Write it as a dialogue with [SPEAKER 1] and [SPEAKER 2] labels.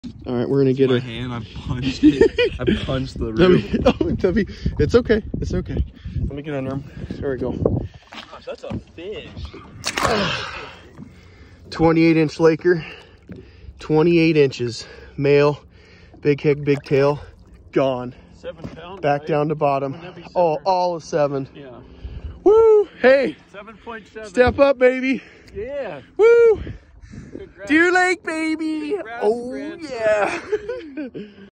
[SPEAKER 1] All right, we're gonna get
[SPEAKER 2] my
[SPEAKER 1] a
[SPEAKER 2] hand. I punched it. I punched the roof.
[SPEAKER 1] Oh, Tuffy, it's okay. It's okay. Let me get under him. There we go.
[SPEAKER 2] Gosh, that's a fish.
[SPEAKER 1] 28-inch Laker, 28 inches, male, big head, big tail, gone.
[SPEAKER 2] 7 pounds.
[SPEAKER 1] Back down to bottom. Oh, all of 7.
[SPEAKER 2] Yeah.
[SPEAKER 1] Woo! Hey,
[SPEAKER 2] 7.7.
[SPEAKER 1] step up, baby.
[SPEAKER 2] Yeah.
[SPEAKER 1] Woo!
[SPEAKER 2] Congrats.
[SPEAKER 1] Deer Lake, baby.
[SPEAKER 2] Congrats,
[SPEAKER 1] Oh,
[SPEAKER 2] grandson.
[SPEAKER 1] yeah.